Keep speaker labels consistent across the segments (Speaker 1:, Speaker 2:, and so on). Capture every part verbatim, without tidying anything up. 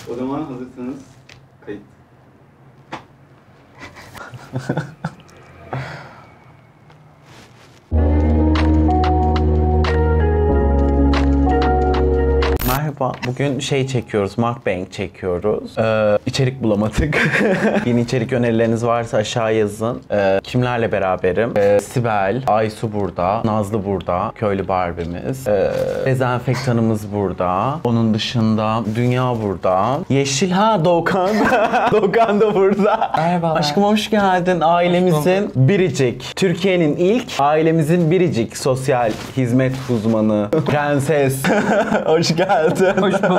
Speaker 1: O zaman hazırsanız kayıt.
Speaker 2: Merhaba. Bugün şey çekiyoruz, mukbang çekiyoruz. Ee, içerik bulamadık. Yeni içerik önerileriniz varsa aşağı yazın. Ee, kimlerle beraberim? Ee, Sibel, Aysu burada, Nazlı burada, köylü Barbie'miz. Ee, dezenfektanımız burada. Onun dışında Dünya burada. Yeşil, ha Doğukan. Doğukan da burada.
Speaker 3: Merhabalar.
Speaker 2: Aşkım hoş geldin. Ailemizin biricik, Türkiye'nin ilk ailemizin biricik sosyal hizmet uzmanı, prenses. Hoş geldin.
Speaker 3: Hoş bulduk.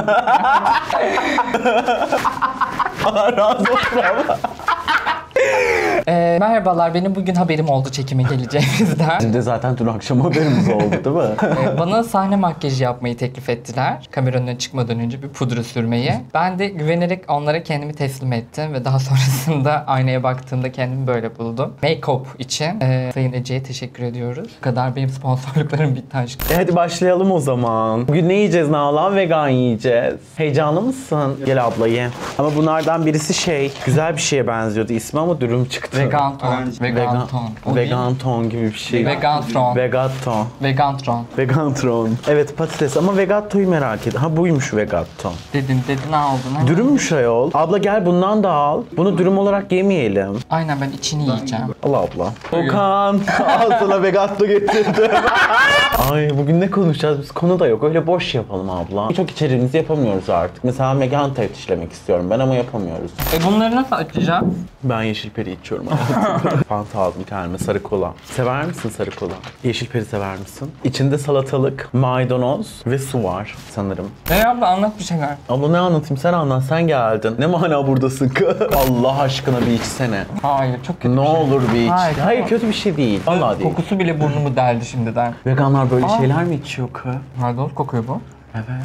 Speaker 2: Allah razı olsun abla.
Speaker 3: Ee, merhabalar, benim bugün haberim oldu çekime geleceğimizden.
Speaker 2: Bizim de zaten dün akşam haberimiz oldu değil mi?
Speaker 3: Ee, bana sahne makyajı yapmayı teklif ettiler. Kamera önüne çıkmadan önce bir pudra sürmeyi. Ben de güvenerek onlara kendimi teslim ettim ve daha sonrasında aynaya baktığımda kendimi böyle buldum. Make-up için e, Sayın Ece'ye teşekkür ediyoruz. Bu kadar benim sponsorluklarım bitti aşkım.
Speaker 2: E hadi başlayalım o zaman. Bugün ne yiyeceğiz Nalan? Vegan yiyeceğiz. Heyecanlı mısın? Gel abla ye. Ama bunlardan birisi şey, güzel bir şeye benziyordu ismi ama dürüm çıktı.
Speaker 3: Vegan ton.
Speaker 1: Öğrenci.
Speaker 3: Vegan ton. O
Speaker 2: Vegan ton gibi bir şey.
Speaker 3: Vegan ton.
Speaker 2: Vegatton.
Speaker 3: Vegan ton.
Speaker 2: Vegatron. Evet patates ama Vegatto'yu merak ettim. Ha buymuş Vegatton.
Speaker 3: Dedin, dedin aldın. ha?
Speaker 2: Dürümmüş ayol. Abla gel bundan da al. Bunu dürüm olarak yemeyelim.
Speaker 3: Aynen, ben içini yiyeceğim.
Speaker 2: Al abla. Okan. Al sana Vegatto getirdim. Ay bugün ne konuşacağız? Biz konu da yok. Öyle boş yapalım abla. Çok içeriğimizi yapamıyoruz artık. Mesela vegan tayt işlemek istiyorum ben ama yapamıyoruz.
Speaker 3: E bunları nasıl açacağım?
Speaker 2: Ben yeşil peri içiyorum. Fanta aldım kendime, sarı kola. Sever misin sarı kola? Yeşil peri sever misin? İçinde salatalık, maydanoz ve su var sanırım.
Speaker 3: Ne abla, anlat bir şeyler.
Speaker 2: Abla ne anlatayım? Sen anlat. Sen geldin. Ne mana buradasın? Allah aşkına bir içsene.
Speaker 3: Hayır, çok kötü
Speaker 2: Ne
Speaker 3: bir şey.
Speaker 2: olur bir iç.
Speaker 3: Hayır,
Speaker 2: Hayır,
Speaker 3: tamam.
Speaker 2: kötü bir şey değil. Vallahi değil.
Speaker 3: Kokusu bile burnumu deldi şimdiden.
Speaker 2: Veganlar böyle
Speaker 3: Aa.
Speaker 2: şeyler mi içiyor kız?
Speaker 3: Maydanoz kokuyor bu.
Speaker 2: Evet.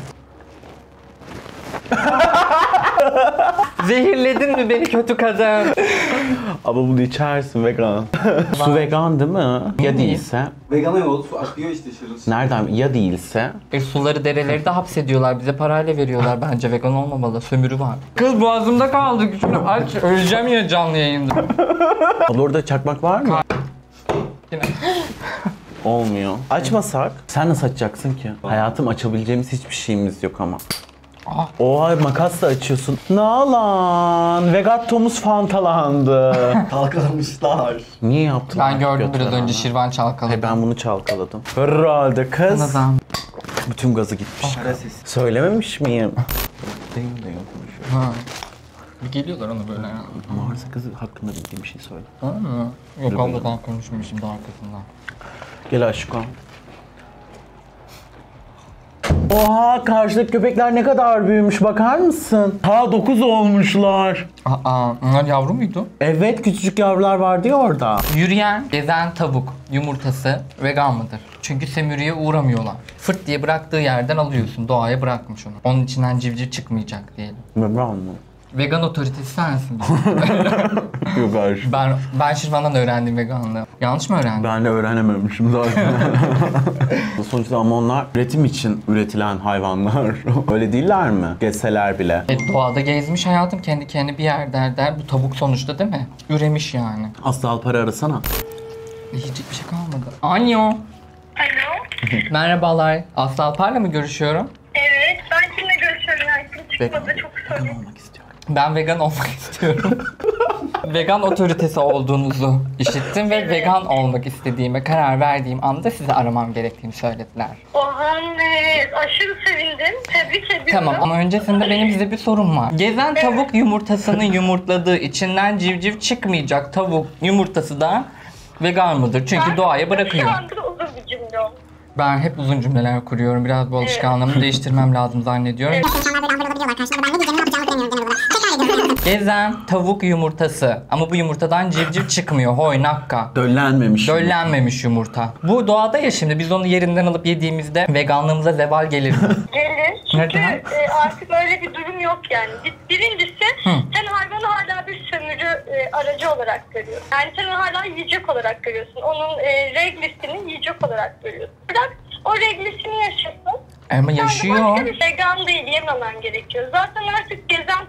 Speaker 3: Zehirledin mi beni kötü kadın?
Speaker 2: Ama bunu içersin vegan. Su vegan değil mi? Ya değilse?
Speaker 1: Vegana yol su akıyor işte şırıl.
Speaker 2: Nereden? Ya değilse?
Speaker 3: E suları, dereleri de hapsediyorlar. Bize parayla veriyorlar bence. Vegan olmamalı. Sömürü var. Kız boğazımda kaldı. Şunu aç. Öleceğim ya canlı yayında.
Speaker 2: Abla orada çakmak var mı?
Speaker 3: Yine.
Speaker 2: Olmuyor. Açmasak? Sen nasıl açacaksın ki? Hayatım açabileceğimiz hiçbir şeyimiz yok ama.
Speaker 3: Ah.
Speaker 2: Oha makasla açıyorsun. Nalan, Vegattomuz fantalandı.
Speaker 1: Kalkalamışlar.
Speaker 2: Niye yaptın?
Speaker 3: Ben gördüm
Speaker 2: Götüren
Speaker 3: biraz önce
Speaker 2: ana?
Speaker 3: Şirvan çalkaladı.
Speaker 2: He ben bunu çalkaladım. Herhalde kız.
Speaker 3: Neden?
Speaker 2: Bütün gazı gitmiş.
Speaker 1: Para sesi.
Speaker 2: Söylememiş miyim? Değil de yapmış.
Speaker 3: Ha. Bir geliyorlar ona böyle ya.
Speaker 2: Mağarası kızı hakkında bildiğim bir şey söyle.
Speaker 3: Ha mı? Yok abla, ben konuşmuşum daha arkasından.
Speaker 2: Gel aşkım. Oha karşıdaki köpekler ne kadar büyümüş bakar mısın? Ha dokuz olmuşlar.
Speaker 3: Aa, onlar yavru muydu?
Speaker 2: Evet küçücük yavrular vardı ya orada.
Speaker 3: Yürüyen, gezen tavuk yumurtası vegan mıdır? Çünkü sömürüye uğramıyorlar. Fırt diye bıraktığı yerden alıyorsun. Doğaya bırakmış onu. Onun içinden civciv çıkmayacak diyelim.
Speaker 2: Vegan mı?
Speaker 3: Vegan otoritesi sensin.
Speaker 2: Yok aşkım.
Speaker 3: ben ben Şirvan'dan öğrendim veganlığı. Yanlış mı öğrendim?
Speaker 2: Ben de öğrenememişim zaten. Sonuçta ama onlar üretim için üretilen hayvanlar. Öyle değiller mi? Gezseler bile.
Speaker 3: E, doğada gezmiş hayatım, kendi kendi bir yer der der. Bu tavuk sonuçta değil mi? Üremiş yani.
Speaker 2: Aslı Alpar'ı arasana.
Speaker 3: Yiyecek bir şey kalmadı. Alo.
Speaker 4: Alo.
Speaker 3: Merhabalar. Aslı Alpar'la mı görüşüyorum?
Speaker 4: Evet, ben kimle görüşüyorum yani? Çıkmadı, çok sorun.
Speaker 2: olmak istiyorum.
Speaker 3: Ben vegan olmak istiyorum. Vegan otoritesi olduğunuzu işittim ve vegan olmak istediğime karar verdiğim anda sizi aramam gerektiğini söylediler.
Speaker 4: Ohan, e, aşırı sevindim. Tebrik ediyorum.
Speaker 3: Tamam ama öncesinde benim size bir sorum var. Gezen tavuk yumurtasını yumurtladığı, içinden civciv çıkmayacak tavuk yumurtası da vegan mıdır? Çünkü doğaya bırakıyor.
Speaker 4: Şu anda uzun bir cümle oldu.
Speaker 3: Ben hep uzun cümleler kuruyorum. Biraz bu alışkanlığımı değiştirmem lazım zannediyorum. Gezen tavuk yumurtası ama bu yumurtadan civciv çıkmıyor. Hoy nakka.
Speaker 2: Döllenmemiş.
Speaker 3: Döllenmemiş yumurta. Bu doğada ya, şimdi biz onu yerinden alıp yediğimizde veganlığımıza zeval gelir mi?
Speaker 4: Gelir. Çünkü
Speaker 3: Neden?
Speaker 4: e, artık öyle bir durum yok yani. Bir- Birincisi
Speaker 3: Hı.
Speaker 4: sen hayvanı hala bir sömürü e, aracı olarak görüyorsun. Yani sen onu hala yiyecek olarak görüyorsun. Onun e, reglisini yiyecek olarak görüyorsun. Bırak o reglisini yaşasın.
Speaker 3: Ama
Speaker 4: Sen de
Speaker 3: yaşıyor.
Speaker 4: başka bir vegan değil, yememen gerekiyor. Zaten artık gezen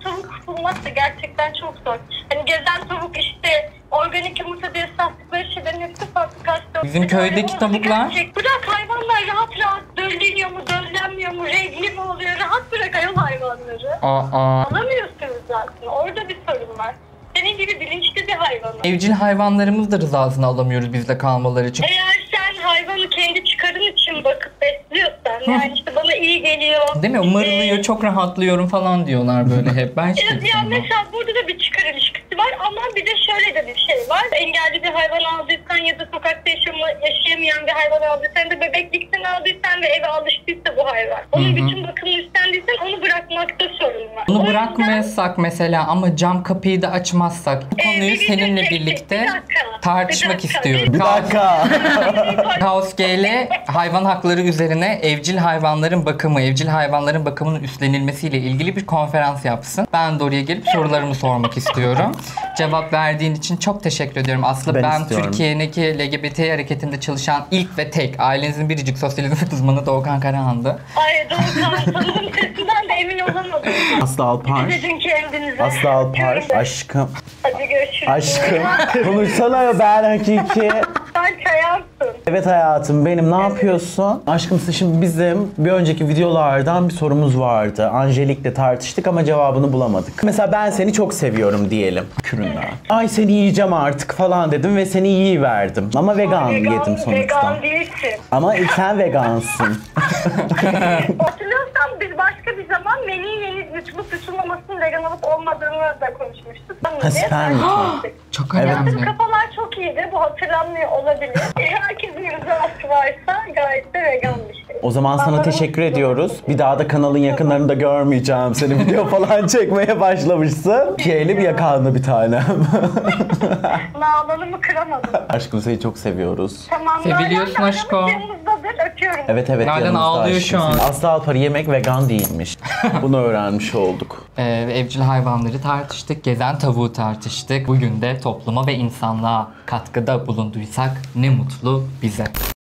Speaker 4: almak da gerçekten çok zor. Hani gezen tavuk işte organik yumurta diye sattıkları şeylerin hepsi fabrikasyon.
Speaker 3: Bizim köydeki tavuklar.
Speaker 4: Bırak hayvanlar rahat rahat dölleniyor mu, döllenmiyor mu, regli mi oluyor? Rahat bırak ayol hayvanları.
Speaker 3: Aa.
Speaker 4: Alamıyorsunuz zaten. Orada bir sorun var. Senin gibi bilinçli bir hayvan.
Speaker 3: Evcil hayvanlarımız da rızasını alamıyoruz bizde kalmaları için.
Speaker 4: Eğer sen hayvanı kendi çıkarın için bakıp besliyorsan, yani işte bana iyi geliyor.
Speaker 3: Değil mi? Mırlıyor,
Speaker 4: Ee,
Speaker 3: çok rahatlıyorum falan diyorlar böyle hep. Ben işte
Speaker 4: Evet, yani mesela burada da bir çıkar ilişkisi var ama bir de şöyle de bir şey var. Engelli bir hayvan aldıysan ya da sokakta yaşama, yaşayamayan bir hayvan aldıysan da bebeklikten aldıysan ve eve alıştıysa bu hayvan. Onun
Speaker 3: Hı hı.
Speaker 4: bütün bakımını üstlendiysen onu bırakmakta sorun var.
Speaker 3: Bunu
Speaker 4: O yüzden-
Speaker 3: bırakmayasak mesela ama cam kapıyı da açmazsak bu konuyu
Speaker 4: bir video
Speaker 3: seninle
Speaker 4: çektik.
Speaker 3: birlikte
Speaker 4: Bir dakika,
Speaker 3: tartışmak
Speaker 4: bir dakika.
Speaker 3: istiyorum.
Speaker 2: Bir dakika.
Speaker 3: Kaos G ile hayvan hakları üzerine evcil hayvanların bakımı, evcil hayvanların bakımının üstlenilmesiyle ilgili bir konferans yapsın. Ben de oraya gelip sorularımı sormak istiyorum. Cevap verdiğin için çok teşekkür ediyorum. Aslında
Speaker 2: Ben
Speaker 3: ben,
Speaker 2: istiyorum.
Speaker 3: Türkiye'deki L G B T hareketinde çalışan ilk ve tek ailenizin biricik sosyalizm uzmanı Doğukan Karahan'dı.
Speaker 4: Ay Doğukan, tanıdığım sesinden de emin olamadım.
Speaker 2: Aslı Alpar.
Speaker 4: Dedin kendinize.
Speaker 2: Aslı Alpar.
Speaker 4: Öpüyorum.
Speaker 2: Aşkım.
Speaker 4: Hadi görüşürüz.
Speaker 2: Aşkım. Konuşsana ben hakiki.
Speaker 4: Sen çayarsın.
Speaker 2: Evet hayatım benim, ne yapıyorsun? Aşkım şimdi bizim bir önceki videolardan bir sorumuz vardı. Angelik'le tartıştık ama cevabını bulamadık. Mesela ben seni çok seviyorum diyelim küründen. Ay seni yiyeceğim artık falan dedim ve seni yiyiverdim. Ama vegan, yedim sonuçta.
Speaker 4: Vegan değilsin.
Speaker 2: Ama sen vegansın.
Speaker 4: Hatırlıyorsan biz başka bir zaman menüyü yeni yutulup yutulmamasının vegan olup olmadığını da konuşmuştuk.
Speaker 2: Ha, sperm mi?
Speaker 3: Çok
Speaker 2: Evet.
Speaker 3: önemli.
Speaker 4: Bizim kafalar çok iyiydi. Bu hatırlanmıyor olabilir. Herkesin rızası varsa gayet de vegan bir şey.
Speaker 2: O zaman sana
Speaker 4: Anladım.
Speaker 2: teşekkür ediyoruz. Bir daha da kanalın yakınlarında görmeyeceğim. Seni video falan çekmeye başlamışsın. Keyli bir yakanlı bir tanem.
Speaker 4: Nağlanımı kıramadım.
Speaker 2: Aşkım seni çok seviyoruz.
Speaker 4: Tamam.
Speaker 3: Seviliyorsun
Speaker 4: Nalan
Speaker 3: aşkım.
Speaker 4: yanımızdadır. Öpüyorum.
Speaker 2: Evet evet.
Speaker 3: Nalan
Speaker 2: yanımızda
Speaker 3: ağlıyor
Speaker 2: aşkım
Speaker 3: şu an.
Speaker 2: senin. Aslı Alpar yemek vegan değilmiş. Bunu öğrenmiş olduk.
Speaker 3: Ee, evcil hayvanları tartıştık, gezen tavuğu tartıştık. Bugün de topluma ve insanlığa katkıda bulunduysak ne mutlu bize.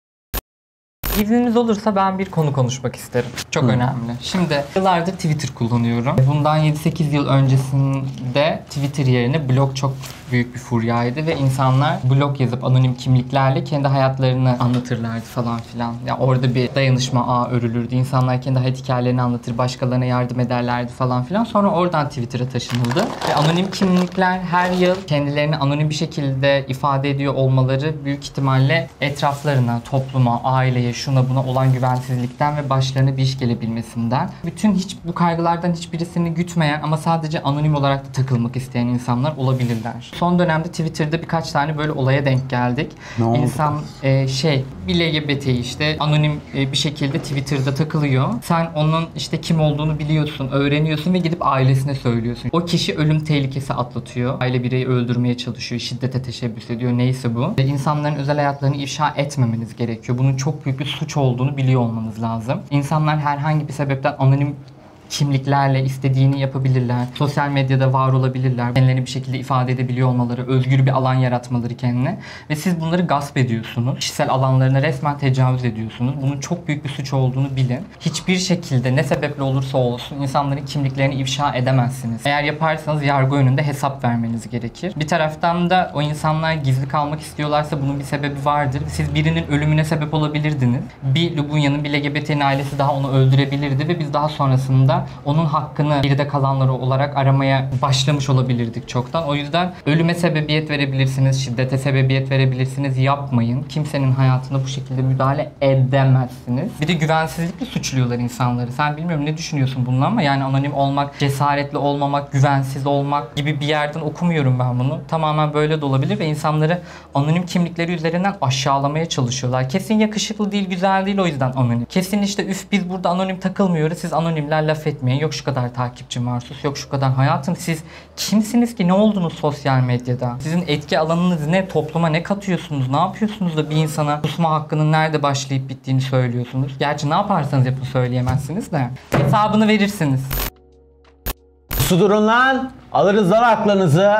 Speaker 3: İzniniz olursa ben bir konu konuşmak isterim. Çok önemli. Şimdi yıllardır Twitter kullanıyorum. Bundan yedi sekiz yıl öncesinde Twitter yerine blog çok büyük bir furyaydı ve insanlar blog yazıp anonim kimliklerle kendi hayatlarını anlatırlardı falan filan. Ya orada bir dayanışma ağı örülürdü. İnsanlar kendi hayat hikayelerini anlatır, başkalarına yardım ederlerdi falan filan. Sonra oradan Twitter'a taşınıldı. Ve anonim kimlikler her yıl kendilerini anonim bir şekilde ifade ediyor olmaları büyük ihtimalle etraflarına, topluma, aileye, şuna buna olan güvensizlikten ve başlarına bir iş gelebilmesinden. Bütün hiç bu kaygılardan hiçbirisini gütmeyen ama sadece anonim olarak da takılmak isteyen insanlar olabilirler. Son dönemde Twitter'da birkaç tane böyle olaya denk geldik.
Speaker 2: Ne oldu?
Speaker 3: İnsan e, şey bir L G B T işte anonim e, bir şekilde Twitter'da takılıyor. Sen onun işte kim olduğunu biliyorsun, öğreniyorsun ve gidip ailesine söylüyorsun. O kişi ölüm tehlikesi atlatıyor. Aile bireyi öldürmeye çalışıyor, şiddete teşebbüs ediyor, neyse bu. Ve insanların özel hayatlarını ifşa etmemeniz gerekiyor. Bunun çok büyük bir suç olduğunu biliyor olmanız lazım. İnsanlar herhangi bir sebepten anonim kimliklerle istediğini yapabilirler. Sosyal medyada var olabilirler. Kendilerini bir şekilde ifade edebiliyor olmaları, özgür bir alan yaratmaları kendine. Ve siz bunları gasp ediyorsunuz. Kişisel alanlarına resmen tecavüz ediyorsunuz. Bunun çok büyük bir suç olduğunu bilin. Hiçbir şekilde ne sebeple olursa olsun insanların kimliklerini ifşa edemezsiniz. Eğer yaparsanız yargı önünde hesap vermeniz gerekir. Bir taraftan da o insanlar gizli kalmak istiyorlarsa bunun bir sebebi vardır. Siz birinin ölümüne sebep olabilirdiniz. Bir Lubunya'nın, bir L G B T'nin ailesi daha onu öldürebilirdi ve biz daha sonrasında onun hakkını geride kalanları olarak aramaya başlamış olabilirdik çoktan. O yüzden ölüme sebebiyet verebilirsiniz, şiddete sebebiyet verebilirsiniz. Yapmayın. Kimsenin hayatına bu şekilde müdahale edemezsiniz. Bir de güvensizlikle suçluyorlar insanları. Sen bilmiyorum ne düşünüyorsun bununla ama yani anonim olmak, cesaretli olmamak, güvensiz olmak gibi bir yerden okumuyorum ben bunu. Tamamen böyle de olabilir ve insanları anonim kimlikleri üzerinden aşağılamaya çalışıyorlar. Kesin yakışıklı değil, güzel değil o yüzden anonim. Kesin işte üf biz burada anonim takılmıyoruz, siz anonimler laf etmeyin. Yok şu kadar takipçim var, sus yok şu kadar. Hayatım siz kimsiniz ki? Ne oldunuz sosyal medyada? Sizin etki alanınız ne? Topluma ne katıyorsunuz? Ne yapıyorsunuz da bir insana susma hakkının nerede başlayıp bittiğini söylüyorsunuz? Gerçi ne yaparsanız yapın söyleyemezsiniz de. Hesabını verirsiniz.
Speaker 2: Su durun lan. Alırız lan aklınızı.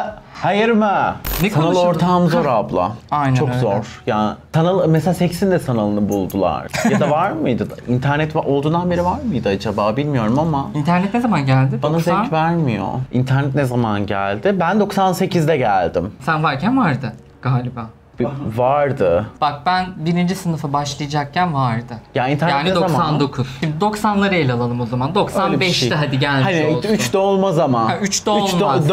Speaker 2: Hayır mı?
Speaker 3: Ne
Speaker 2: Sanal
Speaker 3: konuşuyorduk?
Speaker 2: ortam zor abla.
Speaker 3: Aynen
Speaker 2: Çok
Speaker 3: öyle.
Speaker 2: zor. Ya sanal mesela seksin de sanalını buldular. Ya da var mıydı? İnternet var- olduğundan beri var mıydı acaba bilmiyorum ama
Speaker 3: İnternet ne zaman geldi?
Speaker 2: bana
Speaker 3: doksan
Speaker 2: zevk vermiyor. İnternet ne zaman geldi? Ben doksan sekizde geldim.
Speaker 3: Sen varken vardı galiba.
Speaker 2: Bir- vardı.
Speaker 3: Bak ben birinci sınıfa başlayacakken vardı.
Speaker 2: Ya internet
Speaker 3: Yani
Speaker 2: ne zaman?
Speaker 3: doksan dokuz. Şimdi doksanları ele alalım o zaman.
Speaker 2: Öyle bir
Speaker 3: doksan beşte
Speaker 2: şey.
Speaker 3: hadi gelmiş
Speaker 2: hani
Speaker 3: olsun.
Speaker 2: üçte olmaz ama.
Speaker 3: Ha, üçte olmaz.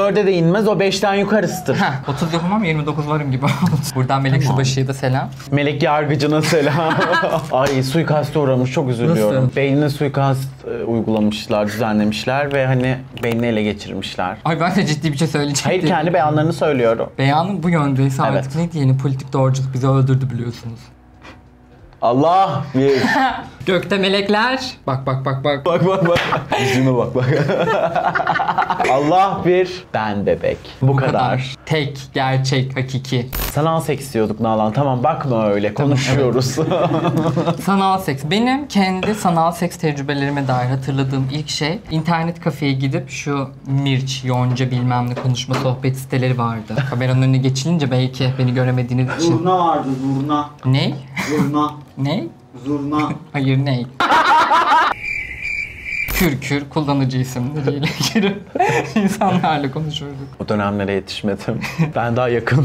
Speaker 3: Heh, otuz yapamam yirmi dokuz varım gibi oldu. Buradan Melek
Speaker 2: Tamam.
Speaker 3: Subaşı'ya da selam.
Speaker 2: Melek yargıcına selam. Ay suikaste uğramış, çok üzülüyorum.
Speaker 3: Nasıl?
Speaker 2: Beynine suikast e, uygulamışlar, düzenlemişler ve hani beynini ele geçirmişler.
Speaker 3: Ay ben de ciddi bir şey söyleyecektim.
Speaker 2: Hayır, kendi beyanlarını söylüyorum.
Speaker 3: Beyanın bu yöndeyse
Speaker 2: Evet.
Speaker 3: artık ne diyelim, politik doğruculuk bizi öldürdü biliyorsunuz.
Speaker 2: Allah bir...
Speaker 3: Gökte melekler. Bak bak bak bak.
Speaker 2: Bak bak bak. Yüzüme bak bak. Allah bir, ben bebek. Bu, kadar.
Speaker 3: Tek, gerçek, hakiki.
Speaker 2: Sanal seks diyorduk Nalan. Tamam bakma öyle, konuşuyoruz.
Speaker 3: Sanal seks. Benim kendi sanal seks tecrübelerime dair hatırladığım ilk şey, internet kafeye gidip şu Mirç, Yonca bilmem ne konuşma sohbet siteleri vardı. Kameranın önüne geçilince belki beni göremediğiniz için.
Speaker 1: Zurna vardı, zurna.
Speaker 3: Ne?
Speaker 1: Zurna.
Speaker 3: Ne?
Speaker 1: Zurna.
Speaker 3: Hayır ne? Kür kür kullanıcı isimleriyle girip insanlarla konuşuyorduk.
Speaker 2: O dönemlere yetişmedim. Ben daha yakın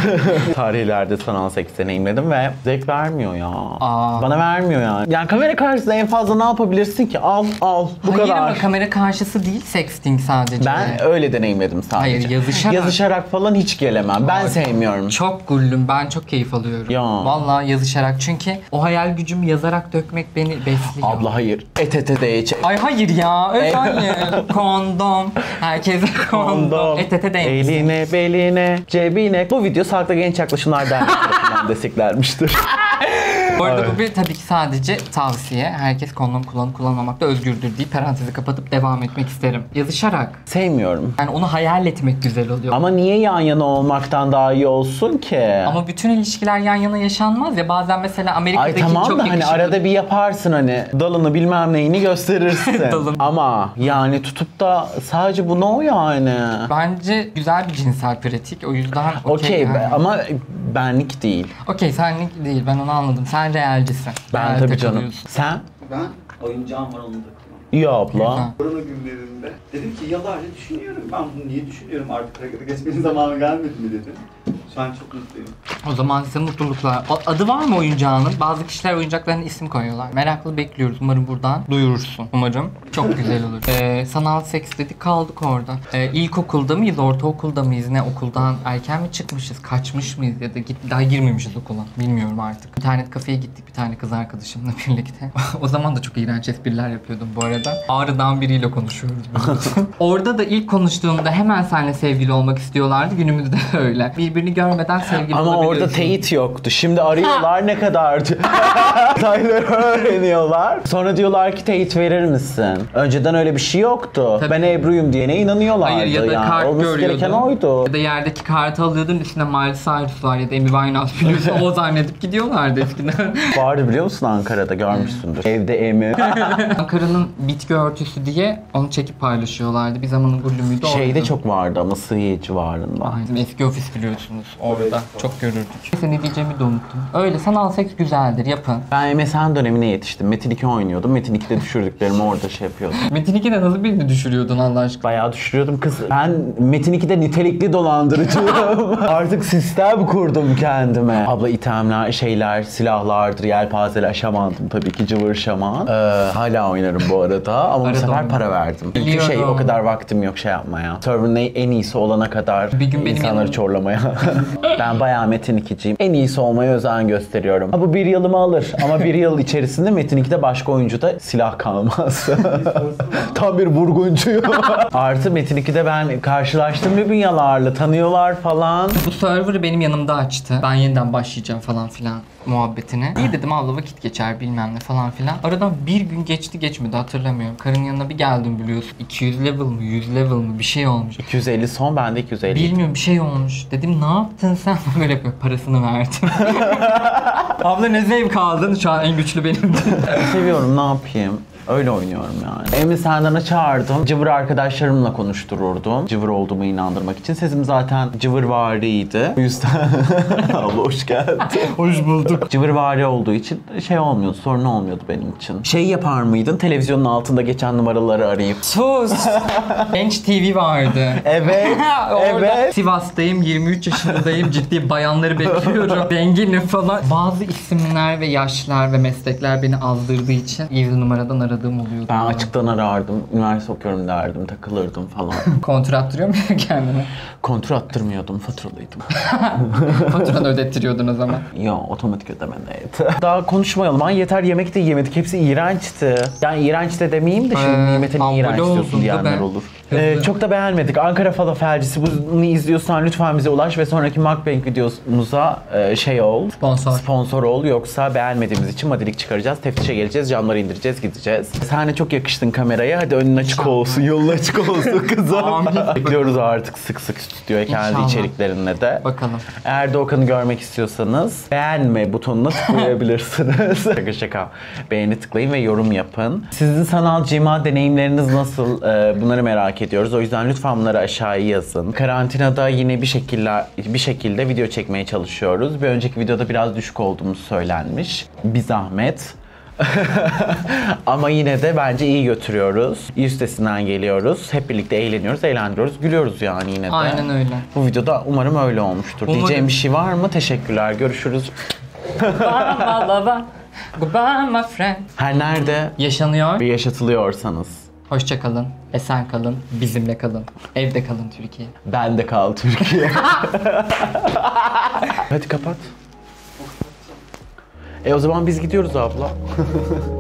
Speaker 2: tarihlerde sanal seks deneyimledim ve zevk vermiyor ya.
Speaker 3: Aa.
Speaker 2: Bana vermiyor yani. Yani kamera karşısında en fazla ne yapabilirsin ki? Al al bu
Speaker 3: Hayır
Speaker 2: kadar.
Speaker 3: ama kamera karşısı değil, sexting sadece.
Speaker 2: Ben öyle deneyimledim sadece.
Speaker 3: Hayır, yazışarak.
Speaker 2: Yazışarak falan hiç gelemem. Ben
Speaker 3: Ay.
Speaker 2: sevmiyorum.
Speaker 3: Çok gullüm, ben çok keyif alıyorum.
Speaker 2: Ya.
Speaker 3: Vallahi yazışarak, çünkü o hayal gücümü yazarak dökmek beni besliyor.
Speaker 2: Abla hayır. Et ete de hiç.
Speaker 3: Ay hayır ya, öyle hayır. Kondom, herkese kondom. Et ete değmesin.
Speaker 2: Eline, beline, cebine. Bu video Sağlıklı Genç Yaklaşımlar Derneği tarafından desteklenmiştir.
Speaker 3: Bu arada
Speaker 2: Evet.
Speaker 3: bu bir tabii ki sadece tavsiye. Herkes kondom kullanıp kullanmamakta özgürdür deyip parantezi kapatıp devam etmek isterim. Yazışarak.
Speaker 2: Sevmiyorum.
Speaker 3: Yani onu hayal etmek güzel oluyor.
Speaker 2: Ama niye yan yana olmaktan daha iyi olsun ki?
Speaker 3: Ama bütün ilişkiler yan yana yaşanmaz ya. Bazen mesela
Speaker 2: Ay
Speaker 3: Amerika'daki
Speaker 2: tamam
Speaker 3: çok
Speaker 2: da hani
Speaker 3: yakışıklı...
Speaker 2: arada bir yaparsın hani dalını bilmem neyini gösterirsin.
Speaker 3: Dalını.
Speaker 2: Ama yani tutup da sadece bu ne o yani?
Speaker 3: Bence güzel bir cinsel pratik. O yüzden okey
Speaker 2: Okey
Speaker 3: yani.
Speaker 2: ama benlik değil.
Speaker 3: Okey, senlik değil, ben onu anladım. Sen realcisin.
Speaker 2: Ben
Speaker 3: Real
Speaker 2: tabii canım.
Speaker 3: takılıyorsun.
Speaker 2: Sen?
Speaker 1: Ben oyuncağım var, onu takıyorum.
Speaker 2: İyi abla.
Speaker 3: Güzel.
Speaker 1: Korona günlerinde dedim ki yıllarca düşünüyorum. Ben bunu niye düşünüyorum, artık harekete geçmenin zamanı gelmedi mi dedim. Şu an çok mutluyum.
Speaker 3: O zaman size mutluluklar. O- adı var mı oyuncağının? Bazı kişiler oyuncaklarına isim koyuyorlar. Meraklı bekliyoruz. Umarım buradan duyurursun. Umarım. Çok güzel olur. Ee, sanal seks dedik, kaldık orada. Ee, ilkokulda mıyız, ortaokulda mıyız? Ne, okuldan erken mi çıkmışız? Kaçmış mıyız ya da git, daha girmemişiz okula. Bilmiyorum artık. İnternet kafeye gittik bir tane kız arkadaşımla birlikte. O zaman da çok iğrenç espriler yapıyordum bu arada. Ağrı'dan biriyle konuşuyoruz. Orada da ilk konuştuğumda hemen seninle sevgili olmak istiyorlardı. Günümüzde de öyle. Birbirini görmeden sevgili
Speaker 2: Ama orada
Speaker 3: olabiliyorsun.
Speaker 2: teyit yoktu. Şimdi arıyorlar ne kadardı? Detayları öğreniyorlar. Sonra diyorlar ki teyit verir misin? Önceden öyle bir şey yoktu.
Speaker 3: Tabii.
Speaker 2: Ben Ebru'yum diyene inanıyorlardı.
Speaker 3: Hayır ya da
Speaker 2: yani.
Speaker 3: kart
Speaker 2: Olması
Speaker 3: görüyordun.
Speaker 2: gereken oydu.
Speaker 3: Ya da yerdeki kartı alıyordun, üstüne Miley Cyrus var ya da Amy Winehouse biliyorsun, o zannedip gidiyorlardı eskiden.
Speaker 2: Vardı biliyor musun Ankara'da, görmüşsündür. Evde Emi.
Speaker 3: Ankara'nın bitki örtüsü diye onu çekip paylaşıyorlardı. Bir zamanın gullümüydü orada.
Speaker 2: Şeyde çok vardı ama Sığıye civarında.
Speaker 3: Ay, bizim eski ofis biliyorsunuz orada. Çok görürdük. Neyse, ne diyeceğimi de unuttum. Öyle sanal seks güzeldir, yapın.
Speaker 2: Ben M S N dönemine yetiştim. Metin iki oynuyordum. Metin iki'de düşürdüklerimi orada şey yapıyordum.
Speaker 3: Metin iki'de nasıl birini düşürüyordun Allah aşkına?
Speaker 2: Bayağı düşürüyordum kız. Ben Metin iki'de nitelikli dolandırıcıyım. Artık sistem kurdum kendime. Abla itemler, şeyler, silahlardır, yelpazeler, şamandım tabii ki, cıvır şaman. Ee, hala oynarım bu arada ama bu
Speaker 3: Arada
Speaker 2: sefer
Speaker 3: oynarım.
Speaker 2: para verdim. Çünkü
Speaker 3: Biliyorum.
Speaker 2: şey, o kadar vaktim yok şey yapmaya. Server'ın en iyisi olana kadar
Speaker 3: Bir gün benim
Speaker 2: insanları
Speaker 3: yanımda-
Speaker 2: çorlamaya. Ben bayağı Metin iki'ciyim. En iyisi olmaya özen gösteriyorum. Ha, bu bir yılımı alır ama bir yıl içerisinde Metin iki'de başka oyuncuda silah kalmaz. Tam bir vurguncuyum. Artı Metin iki'de ben karşılaştım Lübnyalarla, tanıyorlar falan.
Speaker 3: Bu server'ı benim yanımda açtı. Ben yeniden başlayacağım falan filan muhabbetine. İyi dedim, abla vakit geçer bilmem ne falan filan. Aradan bir gün geçti geçmedi hatırlamıyorum. Karın yanına bir geldim biliyorsun. iki yüz level mı yüz level mı bir şey olmuş.
Speaker 2: iki yüz elli son, ben de iki yüz elli.
Speaker 3: Bilmiyorum, bir şey olmuş. Dedim ne yaptın sen? Böyle yapıyor, parasını verdim. Abla ne zevk aldın? Şu an en güçlü benim.
Speaker 2: Seviyorum, ne yapayım? Öyle oynuyorum yani. Emre Sendan'a çağırdım. Cıvır arkadaşlarımla konuştururdum. Cıvır olduğumu inandırmak için. Sesim zaten cıvırvariydi. O yüzden abla hoş geldin.
Speaker 3: Hoş bulduk.
Speaker 2: Cıvırvari olduğu için şey olmuyordu, sorun olmuyordu benim için. Şey yapar mıydın? Televizyonun altında geçen numaraları arayıp.
Speaker 3: Sus! Genç T V vardı.
Speaker 2: Evet,
Speaker 3: Orada
Speaker 2: evet.
Speaker 3: Sivas'tayım, yirmi üç yaşındayım, ciddi bayanları bekliyorum. Zenginim falan. Bazı isimler ve yaşlar ve meslekler beni azdırdığı için evli numaradan aradığım oluyordu.
Speaker 2: Ben açıktan arardım, üniversite okuyorum derdim, takılırdım falan.
Speaker 3: Kontrol attırıyor mu kendine?
Speaker 2: Kontrol attırmıyordum, faturalıydım.
Speaker 3: Faturanı ödettiriyordun o zaman.
Speaker 2: Yo, otomatik ödemedeydi. Daha konuşmayalım. Ay yeter, yemek de yemedik. Hepsi iğrençti. Yani iğrenç de demeyeyim de şimdi
Speaker 3: Ee,
Speaker 2: nimetini
Speaker 3: ambule
Speaker 2: iğrenç
Speaker 3: oldum
Speaker 2: diyorsun
Speaker 3: da
Speaker 2: diyenler
Speaker 3: ben.
Speaker 2: olur.
Speaker 3: Hızlı.
Speaker 2: Ee, çok da beğenmedik. Ankara Falafelcisi, bunu izliyorsan lütfen bize ulaş ve sonraki mukbang videomuza e, şey ol.
Speaker 3: Sponsor.
Speaker 2: Sponsor ol. Yoksa beğenmediğimiz için madilik çıkaracağız. Teftişe geleceğiz. Camları indireceğiz. Gideceğiz. Sen de çok yakıştın kameraya. Hadi önün açık
Speaker 3: İnşallah.
Speaker 2: olsun. Yolun açık olsun kızım.
Speaker 3: Amin.
Speaker 2: Bekliyoruz artık sık sık stüdyoya kendi
Speaker 3: İnşallah.
Speaker 2: içeriklerinle de.
Speaker 3: Bakalım.
Speaker 2: Eğer Doğukan'ı görmek istiyorsanız beğenme butonuna tıklayabilirsiniz. Şaka şaka. Beğeni tıklayın ve yorum yapın. Sizin sanal cima deneyimleriniz nasıl? Ee, bunları merak ediyoruz. O yüzden lütfen bunları aşağıya yazın. Karantinada yine bir şekilde bir şekilde video çekmeye çalışıyoruz. Bir önceki videoda biraz düşük olduğumuz söylenmiş. Bir zahmet. Ama yine de bence iyi götürüyoruz. İyi üstesinden geliyoruz. Hep birlikte eğleniyoruz, eğlendiriyoruz, gülüyoruz yani yine de.
Speaker 3: Aynen öyle.
Speaker 2: Bu videoda umarım öyle olmuştur.
Speaker 3: Umarım.
Speaker 2: Diyeceğim bir şey var mı? Teşekkürler. Görüşürüz.
Speaker 3: Goodbye my lover. Goodbye my friend.
Speaker 2: Her nerede
Speaker 3: Yaşanıyor.
Speaker 2: bir yaşatılıyorsanız
Speaker 3: Hoşça kalın. Esen kalın. Bizimle kalın. Evde kalın Türkiye.
Speaker 2: ben de kal Türkiye. Hadi kapat. E o zaman biz gidiyoruz abla.